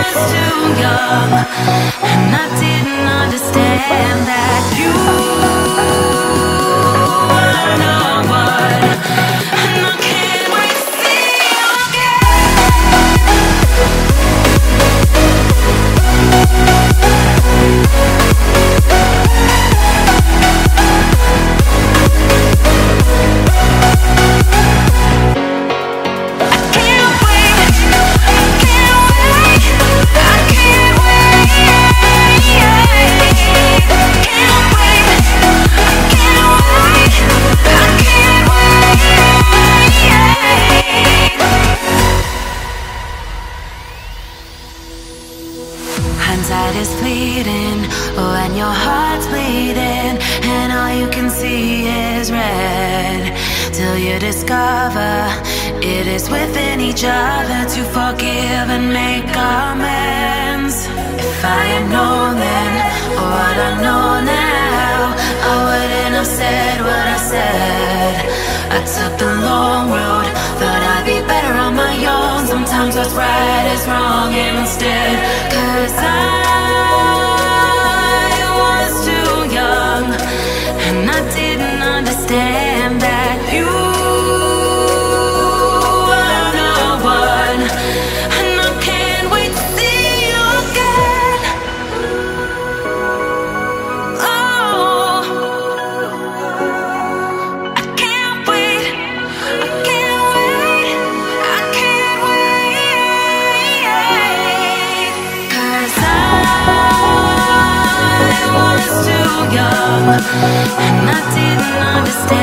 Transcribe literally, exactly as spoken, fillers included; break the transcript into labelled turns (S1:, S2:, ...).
S1: was too young, and I didn't understand that you were no one, and I can't wait to see you hindsight is fleeting, oh, and your heart's bleeding, and all you can see is red, till you discover it is within each other to forgive and make amends. If I had known then, or what I know now, I wouldn't have said what I said. I took the long road, thought I'd be better on my own. Sometimes what's right is wrong instead, 'cause I was too young, and I didn't understand that you were no one, and I can't wait to see you again. Oh, I can't wait, I can't wait, I can't wait, 'cause I was too young, and I didn't understand